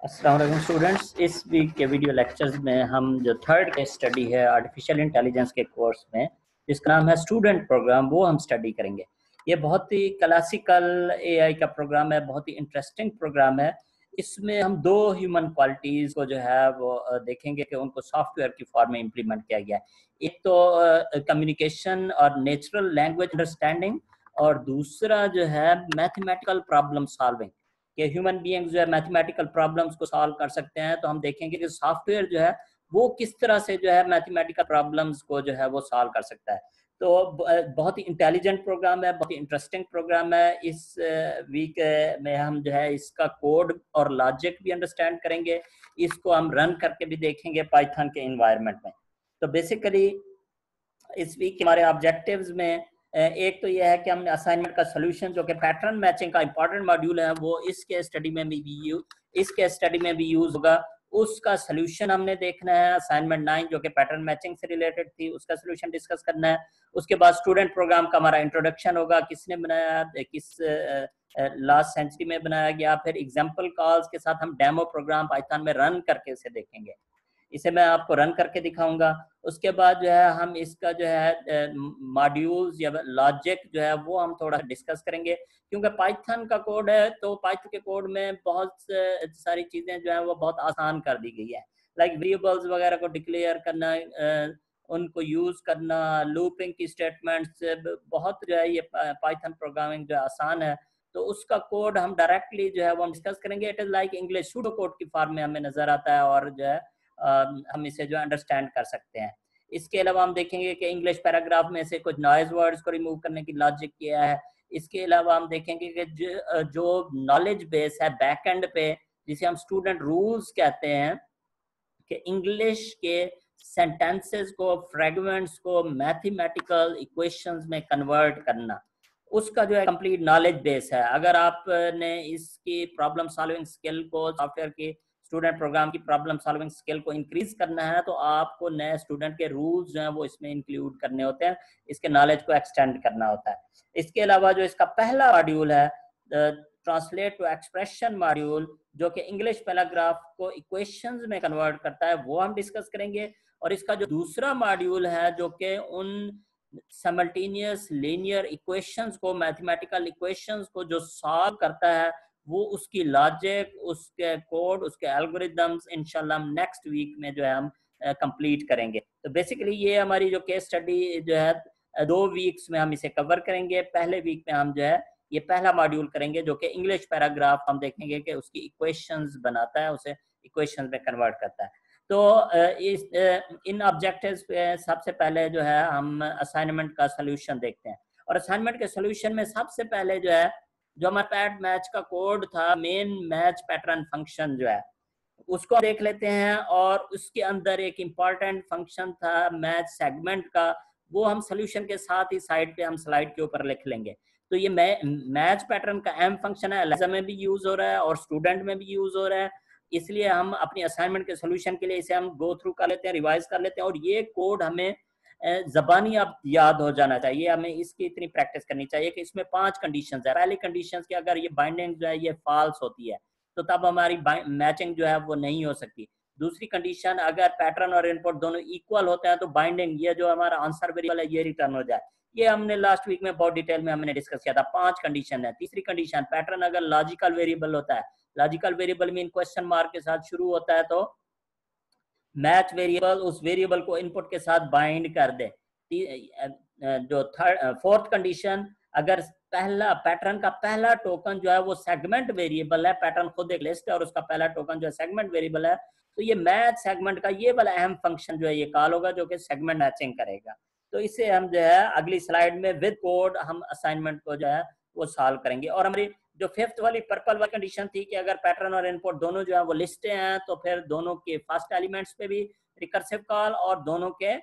अस्सलाम वालेकुम स्टूडेंट्स। इस वीक के वीडियो लेक्चर्स में हम जो थर्ड केस स्टडी है आर्टिफिशियल इंटेलिजेंस के कोर्स में, जिसका नाम है स्टूडेंट प्रोग्राम, वो हम स्टडी करेंगे। ये बहुत ही क्लासिकल एआई का प्रोग्राम है, बहुत ही इंटरेस्टिंग प्रोग्राम है। इसमें हम दो ह्यूमन क्वालिटीज़ को जो है वो देखेंगे कि उनको सॉफ्टवेयर की फॉर्म में इम्प्लीमेंट किया गया है। एक तो कम्युनिकेशन और नेचुरल लैंग्वेज अंडरस्टैंडिंग, और दूसरा जो है मैथमेटिकल प्रॉब्लम सॉल्विंग, कि ह्यूमन बीइंग्स जो है मैथमेटिकल प्रॉब्लम्स को सॉल्व कर सकते हैं। तो हम देखेंगे कि सॉफ्टवेयर जो है वो किस तरह से जो है मैथमेटिकल प्रॉब्लम्स को जो है वो सॉल्व कर सकता है। तो बहुत ही इंटेलिजेंट प्रोग्राम है, बहुत ही इंटरेस्टिंग प्रोग्राम है। इस वीक में हम जो है इसका कोड और लॉजिक भी अंडरस्टैंड करेंगे, इसको हम रन करके भी देखेंगे पाइथन के इन्वायरमेंट में। तो बेसिकली इस वीक के हमारे ऑब्जेक्टिव्स में एक तो यह है कि हमने असाइनमेंट का सोल्यूशन, जो कि पैटर्न मैचिंग का इंपॉर्टेंट मॉड्यूल है, वो इसके स्टडी में भी यूज होगा। उसका सोल्यूशन हमने देखना है। असाइनमेंट 9 जो कि पैटर्न मैचिंग से रिलेटेड थी, उसका सोल्यूशन डिस्कस करना है। उसके बाद स्टूडेंट प्रोग्राम का हमारा इंट्रोडक्शन होगा, किसने बनाया, किस लास्ट सेंचुरी में बनाया गया। फिर एग्जाम्पल कॉल्स के साथ हम डेमो प्रोग्राम पाइथन में रन करके इसे देखेंगे। इसे मैं आपको रन करके दिखाऊंगा। उसके बाद जो है हम इसका जो है मॉड्यूल्स या लॉजिक जो है वो हम थोड़ा डिस्कस करेंगे, क्योंकि पाइथन का कोड है तो पाइथन के कोड में बहुत सारी चीज़ें जो है वो बहुत आसान कर दी गई है। लाइक वेरिएबल्स वगैरह को डिक्लेयर करना, उनको यूज़ करना, लूपिंग की स्टेटमेंट्स, बहुत जो है ये पाइथन प्रोग्रामिंग जो आसान है। तो उसका कोड हम डायरेक्टली जो है वो हम डिस्कस करेंगे। It is like English pseudo code की फॉर्म में हमें नज़र आता है, और जो है हम इसे जो अंडरस्टैंड कर सकते हैं। इसके अलावा हम देखेंगे कि इंग्लिश पैराग्राफ में से कुछ नॉइज वर्ड्स को रिमूव करने की लॉजिक किया है। इसके अलावा हम देखेंगे कि जो नॉलेज बेस है बैक एंड पे, जिसे हम स्टूडेंट रूल्स कहते हैं, कि इंग्लिश के सेंटेंसेस को, फ्रेगमेंट्स को मैथमेटिकल इक्वेशंस में कन्वर्ट करना, उसका जो है कंप्लीट नॉलेज बेस है। अगर आपने इसकी प्रॉब्लम सॉल्विंग स्किल को, सॉफ्टवेयर की स्टूडेंट प्रोग्राम की प्रॉब्लम सॉल्विंग स्किल को इंक्रीज करना है, तो आपको नए स्टूडेंट के रूल्स जो हैं वो इसमें इंक्लूड करने होते हैं, इसके नॉलेज को एक्सटेंड करना होता है। इसके अलावा जो इसका पहला मॉड्यूल है, ट्रांसलेट टू एक्सप्रेशन मॉड्यूल, जो कि इंग्लिश पैराग्राफ को इक्वेशंस में कन्वर्ट करता है, वो हम डिस्कस करेंगे। और इसका जो दूसरा मॉड्यूल है, जो कि उन साइमल्टेनियस लीनियर इक्वेशंस को, मैथमेटिकल इक्वेशंस को जो सॉल्व करता है, वो उसकी लॉजिक, उसके कोड, उसके एल्गोरिदम्स इंशाल्लाह हम नेक्स्ट वीक में जो है हम कंप्लीट करेंगे। तो बेसिकली ये हमारी जो केस स्टडी जो है 2 वीक्स में हम इसे कवर करेंगे। पहले वीक में हम जो है ये पहला मॉड्यूल करेंगे, जो कि इंग्लिश पैराग्राफ हम देखेंगे कि उसकी इक्वेशंस बनाता है, उसे इक्वेशंस में कन्वर्ट करता है। तो इन ऑब्जेक्टिव्स पे सबसे पहले जो है हम असाइनमेंट का सोल्यूशन देखते हैं। और असाइनमेंट के सोल्यूशन में सबसे पहले जो है, जो हमारा पैट मैच का कोड था, मेन मैच पैटर्न फंक्शन जो है, उसको देख लेते हैं। और उसके अंदर एक इम्पॉर्टेंट फंक्शन था मैच सेगमेंट का, वो हम सोल्यूशन के साथ ही साइड पे हम स्लाइड के ऊपर लिख लेंगे। तो ये मैच पैटर्न का एम फंक्शन है, एलएसएम में भी यूज हो रहा है और स्टूडेंट में भी यूज हो रहा है। इसलिए हम अपनी असाइनमेंट के सोल्यूशन के लिए इसे हम गो थ्रू कर लेते हैं, रिवाइज कर लेते हैं। और ये कोड हमें जबानी अब याद हो जाना चाहिए, हमें इसकी इतनी प्रैक्टिस करनी चाहिए कि इसमें 5 कंडीशन है। पहली कंडीशन की अगर ये बाइंडिंग जो है ये फॉल्स होती है, तो तब हमारी मैचिंग जो है वो नहीं हो सकती। दूसरी कंडीशन, अगर पैटर्न और इनपुट दोनों इक्वल होते हैं, तो बाइंडिंग, ये जो हमारा आंसर वेरिएबल है, ये रिटर्न हो जाए। ये हमने लास्ट वीक में बहुत डिटेल में हमने डिस्कस किया था। 5 कंडीशन है। तीसरी कंडीशन, पैटर्न अगर लॉजिकल वेरिएबल होता है, logical variable mean question mark के साथ शुरू होता है, तो मैच वेरिएबल उस वेरिएबल को इनपुट के साथ बाइंड कर दे। जो फोर्थ कंडीशन, अगर पहला पैटर्न का पहला टोकन जो है वो सेगमेंट वेरिएबल है, पैटर्न खुद एक लिस्ट है और उसका पहला टोकन जो है सेगमेंट वेरिएबल है, तो ये मैच सेगमेंट का ये वाला अहम फंक्शन जो है ये कॉल होगा, जो कि सेगमेंट मैचिंग करेगा। तो इसे हम जो है अगली स्लाइड में विद कोड हम असाइनमेंट को जो है वो सॉल्व करेंगे। और हमारी जो फिफ्थ वाली पर्पल वाली कंडीशन थी कि अगर पैटर्न और इनपुट दोनों जो है वो लिस्टें हैं, तो फिर दोनों के फर्स्ट एलिमेंट्स पे भी रिकर्सिव कॉल, और दोनों के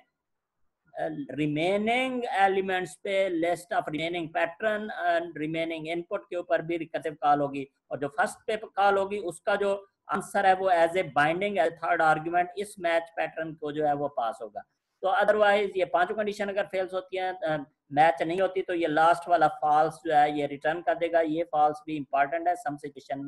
रिमेनिंग एलिमेंट्स पे list of remaining pattern and remaining input के ऊपर भी रिकर्सिव कॉल होगी। और जो फर्स्ट पे कॉल होगी उसका जो आंसर है वो as a binding, as third argument इस मैच पैटर्न को जो है वो पास होगा। तो अदरवाइज ये 5 कंडीशन अगर फेल्स होती हैं, मैच नहीं होती, तो ये लास्ट वाला फॉल्स जो है ये रिटर्न कर देगा। ये फॉल्स भी इंपॉर्टेंट है सम सिचुएशन में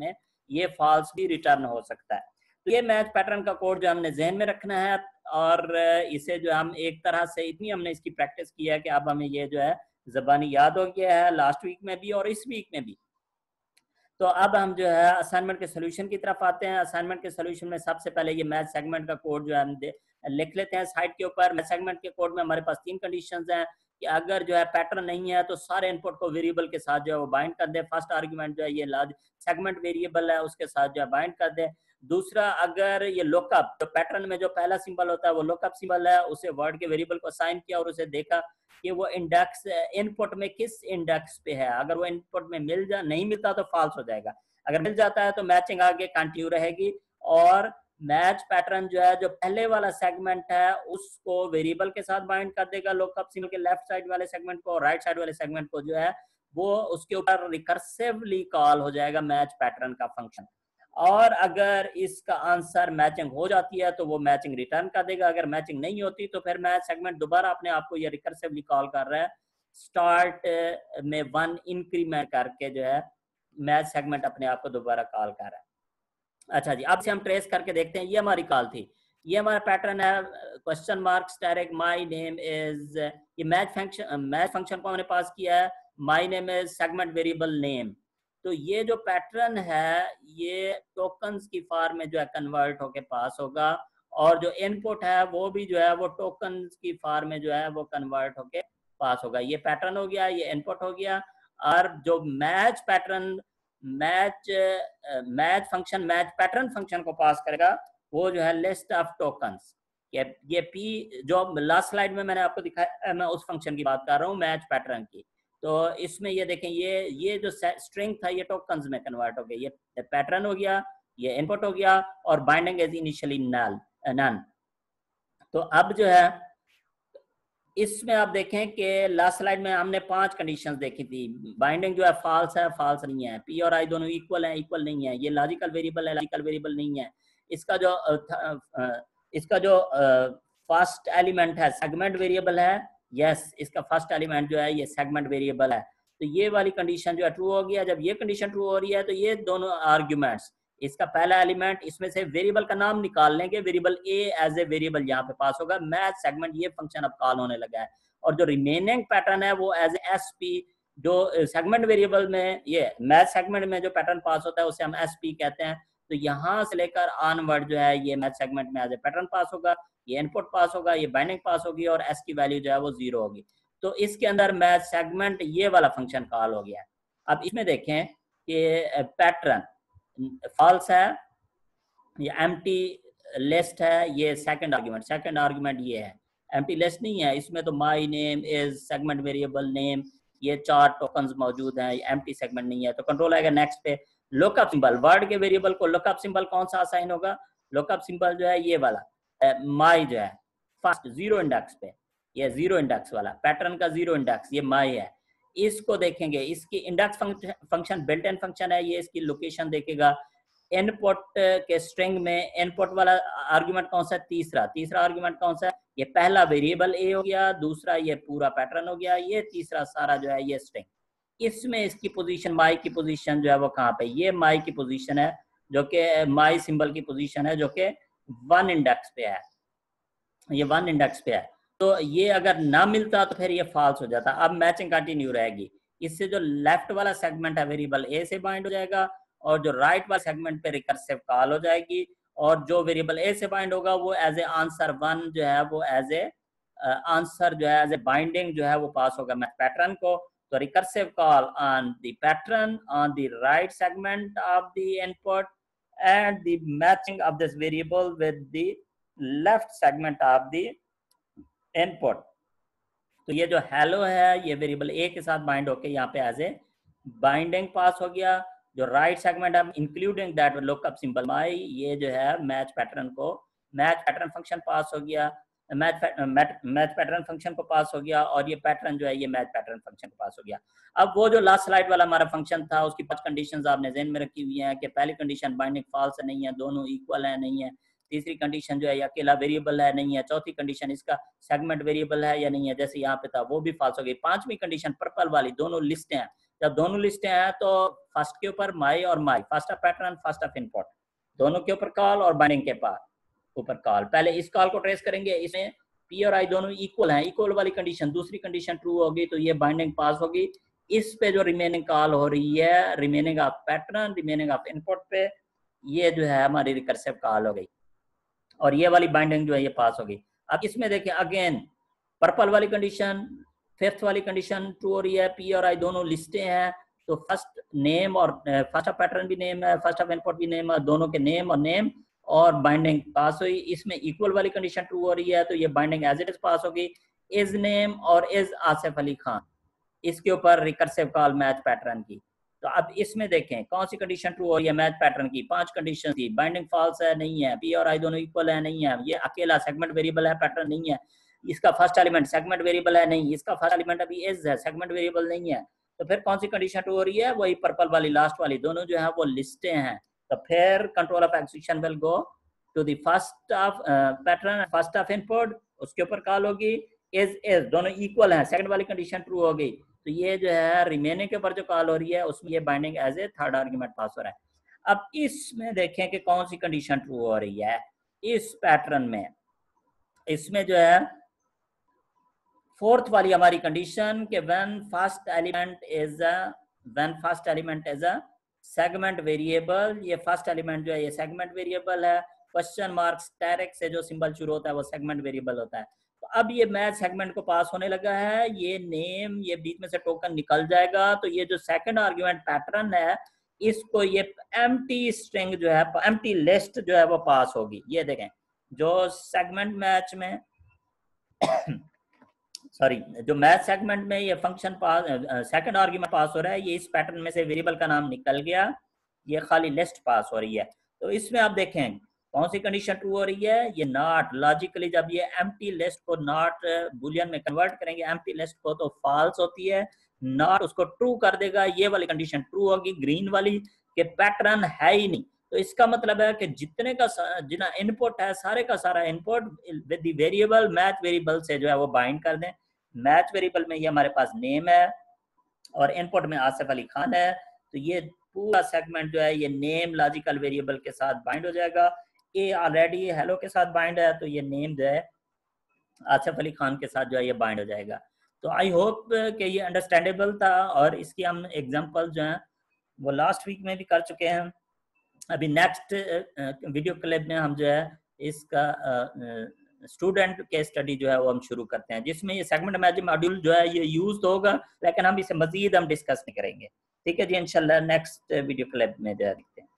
ये फॉल्स भी रिटर्न हो सकता है। तो ये मैच पैटर्न का कोड जो हमने जहन में रखना है, और इसे जो हम एक तरह से इतनी हमने इसकी प्रैक्टिस की है कि अब हमें ये जो है ज़बानी याद हो गया है, लास्ट वीक में भी और इस वीक में भी। तो अब हम जो है असाइनमेंट के सोल्यूशन की तरफ आते हैं। असाइनमेंट के सोल्यूशन में सबसे पहले ये मैथ सेगमेंट का कोड जो है हम लिख लेते हैं साइड के ऊपर। मैथ सेगमेंट के कोड में हमारे पास 3 कंडीशंस हैं कि अगर जो है पैटर्न नहीं है तो सारे इनपुट को वेरिएबल के साथ जो है वो बाइंड कर दे। फर्स्ट आर्ग्यूमेंट जो है ये लार्ज सेगमेंट वेरिएबल है उसके साथ जो है बाइंड कर दे। दूसरा, अगर ये लुकअप, तो पैटर्न में जो पहला सिंबल होता है वो लुकअप सिंबल है, उसे वर्ड के वेरिएबल को असाइन किया और उसे देखा कि वो इंडेक्स इनपुट में किस इंडेक्स पे है। अगर वो इनपुट में नहीं मिलता तो फॉल्स हो जाएगा, अगर मिल जाता है तो मैचिंग आगे कंटिन्यू रहेगी। और मैच पैटर्न जो है जो पहले वाला सेगमेंट है उसको वेरिएबल के साथ बाइंड कर देगा लुकअप सिंबल के लेफ्ट साइड वाले सेगमेंट को, और राइट साइड वाले सेगमेंट को जो है वो उसके ऊपर रिकर्सिवली कॉल हो जाएगा मैच पैटर्न का फंक्शन। और अगर इसका आंसर मैचिंग हो जाती है तो वो मैचिंग रिटर्न कर देगा, अगर मैचिंग नहीं होती तो फिर मैच सेगमेंट दोबारा अपने आप को ये रिकर्सिवली कॉल कर रहा है, स्टार्ट में 1 इंक्रीमेंट करके जो है मैच सेगमेंट अपने आप को दोबारा कॉल कर रहा है। अच्छा जी, अब से हम ट्रेस करके देखते हैं। ये हमारी कॉल थी, ये हमारा पैटर्न है question mark static my name is, ये मैच फंक्शन को हमने पास किया है, my name is segment variable name. तो ये जो पैटर्न है ये टोकन्स की फॉर्म में जो है कन्वर्ट होके पास होगा, और जो इनपुट है वो भी जो है वो टोकन्स की फॉर्म में जो है वो कन्वर्ट होके पास होगा। ये पैटर्न हो गया, ये इनपुट हो गया। और जो match pattern match function match pattern function को पास करेगा वो जो है लिस्ट ऑफ टोकन्स। ये पी जो लास्ट स्लाइड में मैंने आपको दिखाया, मैं उस फंक्शन की बात कर रहा हूँ मैच पैटर्न की। तो इसमें ये देखें, ये जो स्ट्रिंग था ये टोकन्स में कन्वर्ट हो गया, ये पैटर्न हो गया, ये इनपुट हो गया, और बाइंडिंग इज इनिशियली नन। तो अब जो है इसमें आप देखें कि लास्ट स्लाइड में हमने 5 कंडीशंस देखी थी। बाइंडिंग जो है फॉल्स है, फॉल्स नहीं है, पी और आई दोनों इक्वल है, इक्वल नहीं है, ये लॉजिकल वेरिएबल है, लॉजिकल वेरिएबल नहीं है। इसका जो फर्स्ट एलिमेंट है सेगमेंट वेरिएबल है, यस इसका फर्स्ट एलिमेंट जो है ये सेगमेंट वेरिएबल है। तो ये वाली कंडीशन जो है ट्रू हो गया। जब ये कंडीशन ट्रू हो रही है तो ये दोनों आर्ग्यूमेंट्स, इसका पहला एलिमेंट, इसमें से वेरिएबल का नाम निकाल लेंगे, variable A as a variable यहाँ पे पास होगा, मैच सेगमेंट ये फंक्शन अब कॉल होने लगा है। और जो रिमेनिंग पैटर्न है वो एज एस पी, जो सेगमेंट वेरिएबल में ये मैच सेगमेंट में जो पैटर्न पास होता है उसे हम एस पी कहते हैं। तो यहाँ से लेकर ऑनवर्ड जो है ये मैच सेगमेंट में एज ए पैटर्न पास होगा, ये इनपुट पास होगा, ये बाइंडिंग पास होगी, और एस की वैल्यू जो है वो 0 होगी। तो इसके अंदर मैच सेगमेंट ये वाला फंक्शन कॉल हो गया है। अब इसमें देखें कि पैटर्न फॉल्स है, ये एम्प्टी लिस्ट है, ये सेकंड आर्गुमेंट ये है, एम्प्टी लिस्ट नहीं है। इसमें तो my name is segment variable name, ये 4 टोकन्स मौजूद हैं, ये एम्प्टी सेगमेंट नहीं है। तो कंट्रोल आएगा नेक्स्ट पे। लुकअप सिंबल, वर्ड के वेरिएबल को लुकअप सिंबल कौन सा असाइन होगा? लुकअप सिंबल जो है ये वाला माय जो है फर्स्ट 0 इंडेक्स पे, ये 0 इंडेक्स वाला पैटर्न का 0 इंडेक्स ये माय है। इसको देखेंगे, इसकी index function built in function है, ये इसकी लोकेशन देखेगा। इनपुट के स्ट्रिंग में इनपुट वाला आर्गुमेंट कौन सा है? तीसरा आर्गुमेंट कौन सा है? ये पहला वेरिएबल ए हो गया, दूसरा ये पूरा पैटर्न हो गया, ये तीसरा सारा जो है ये स्ट्रिंग। इसमें इसकी पोजीशन, माई की पोजीशन जो है वो कहाँ पे? ये माई की पोजीशन है, जो कि माई सिंबल की पोजीशन है, जो कि 1 इंडेक्स पे है, ये 1 इंडेक्स पे है। तो ये अगर ना मिलता तो फिर ये फॉल्स हो जाता। अब मैचिंग कंटिन्यू रहेगी, इससे जो लेफ्ट वाला सेगमेंट है वेरिएबल ए से बाइंड हो जाएगा, और जो राइट वाला सेगमेंट पे रिकर्सिव कॉल हो जाएगी, और जो वेरिएबल ए से बाइंड होगा वो एज ए आंसर 1 जो है वो एज ए आंसर जो है एज ए बाइंडिंग जो है वो पास होगा मैच पैटर्न को। तो recursive call on the pattern on the right segment of the input and the matching of this variable with the left segment of the input. तो ये जो हेलो है ये वेरिएबल ए के साथ बाइंड होके यहाँ पे एज ए बाइंडिंग पास हो गया। जो राइट सेगमेंट है including that lookup symbol my, ये जो है मैच पैटर्न को, मैच पैटर्न फंक्शन पास हो गया, मैच पैटर्न फंक्शन को पास हो गया, और ये पैटर्न जो है ये मैच पैटर्न फंक्शन को पास हो गया। अब वो जो लास्ट स्लाइड वाला हमारा फंक्शन था उसकी 5 कंडीशंस आपने ज़हन में रखी हुई हैं कि पहली कंडीशन बाइंडिंग फॉल्स है, नहीं है, दोनों इक्वल है, नहीं है। तीसरी कंडीशन जो है अकेला वेरिएबल है, नहीं है। चौथी कंडीशन इसका सेगमेंट वेरिएबल है या नहीं है, जैसे यहाँ पे था वो भी फॉल्स हो गई। 5वीं कंडीशन पर्पल वाली, दोनों लिस्ट हैं, जब दोनों लिस्टें हैं तो फर्स्ट के ऊपर माई और my, first of pattern first of input, दोनों के ऊपर कॉल और बाइंडिंग के ऊपर कॉल। पहले इस कॉल को ट्रेस करेंगे, इसमें पी और आई दोनों इक्वल हैं, इक्वल वाली कंडीशन, दूसरी कंडीशन ट्रू होगी तो ये बाइंडिंग पास होगी। इस पे जो रिमेनिंग कॉल हो रही है, remaining of pattern, remaining of input पे, ये जो है हमारी रिकर्सिव कॉल हो गई और ये वाली बाइंडिंग जो है ये पास होगी। अब इसमें देखिए अगेन पर्पल वाली कंडीशन, फिफ्थ वाली कंडीशन ट्रू हो रही है, पी और आई दोनों लिस्टें हैं तो फर्स्ट नेम और फर्स्ट ऑफ पैटर्न भी नेम है, फर्स्ट ऑफ इनपुट भी नेम है, दोनों के नेम और नेम और बाइंडिंग पास हुई। इसमें इक्वल वाली कंडीशन ट्रू हो रही है तो ये binding as it is pass होगी। इज नेम और इज आसिफ अली खान, इसके ऊपर रिकर्सिव कॉल मैच पैटर्न की। तो अब इसमें देखें कौन सी कंडीशन ट्रू हो रही है मैच पैटर्न की, 5 कंडीशन थी, बाइंडिंग फॉल्स है नहीं है, पी और आई दोनों इक्वल है नहीं है, ये अकेला सेगमेंट वेरिएबल है पैटर्न नहीं है, इसका फर्स्ट एलिमेंट सेगमेंट वेरिएबल है नहीं, इसका फर्स्ट एलिमेंट अभी इज है सेगमेंट वेरिएबल नहीं है। तो फिर कौन सी कंडीशन ट्रू हो रही है, वही पर्पल वाली लास्ट वाली, दोनों जो है वो लिस्टें हैं। तो फिर control of execution will go to the first of pattern first of input, उसके ऊपर कॉल होगी। इज दोनों इक्वल हैं, सेकंड वाली कंडीशन ट्रू हो गई तो ये जो है रिमेनिंग के ऊपर जो कॉल हो रही है उसमें ये binding as a third argument pass हो रहा है। अब इसमें देखें कि कौन सी कंडीशन ट्रू हो रही है इस पैटर्न में। इसमें जो है फोर्थ वाली हमारी कंडीशन कि when first element is a segment variable, ये फर्स्ट एलिमेंट जो है ये सेगमेंट वेरिएबल है, क्वेश्चन मार्क स्टेरिक से जो सिंबल शुरू होता है वो सेगमेंट वेरिएबल होता है। तो अब ये मैच सेगमेंट को पास होने लगा है, ये नेम, ये बीच में से टोकन निकल जाएगा तो ये जो सेकंड आर्गुमेंट पैटर्न है इसको ये एम्प्टी स्ट्रिंग जो है, एम्प्टी लिस्ट जो है वो पास होगी। ये देखें जो सेगमेंट मैच में सॉरी जो मैच सेगमेंट में ये function pass second argument pass हो रहा है, ये इस पैटर्न में से वेरिएबल का नाम निकल गया, ये खाली लिस्ट पास हो रही है। तो इसमें आप देखें कौन सी कंडीशन ट्रू हो रही है, ये नॉट, लॉजिकली जब ये एम्प्टी लिस्ट को नॉट बुलियन में कन्वर्ट करेंगे एम्प्टी लिस्ट को तो फॉल्स होती है, नॉट उसको ट्रू कर देगा, ये वाली कंडीशन ट्रू होगी ग्रीन वाली कि पैटर्न है ही नहीं। तो इसका मतलब है कि जितने का जितना इनपुट है सारे का सारा input with the variable match variable से जो है वो बाइंड कर दें। मैच वेरिएबल में ये हमारे पास नेम है और इनपुट में आसिफ अली खान है, तो ये पूरा सेगमेंट जो है ये नेम लॉजिकल वेरिएबल के साथ बाइंड हो जाएगा। ए ऑलरेडी हेलो के साथ बाइंड है तो ये नेम जो है आसिफ अली खान के साथ जो है ये बाइंड हो जाएगा। तो आई होप कि ये अंडरस्टैंडेबल था और इसकी हम एग्जांपल जो है वो लास्ट वीक में भी कर चुके हैं। अभी नेक्स्ट वीडियो क्लिप में हम जो है इसका स्टूडेंट के स्टडी जो है वो हम शुरू करते हैं, जिसमें ये सेगमेंट मैचिंग मॉड्यूल जो है ये यूज होगा, लेकिन हम इसे मजीद हम डिस्कस नहीं करेंगे। ठीक है जी, इंशाल्लाह नेक्स्ट वीडियो क्लिप में जो है देखते हैं।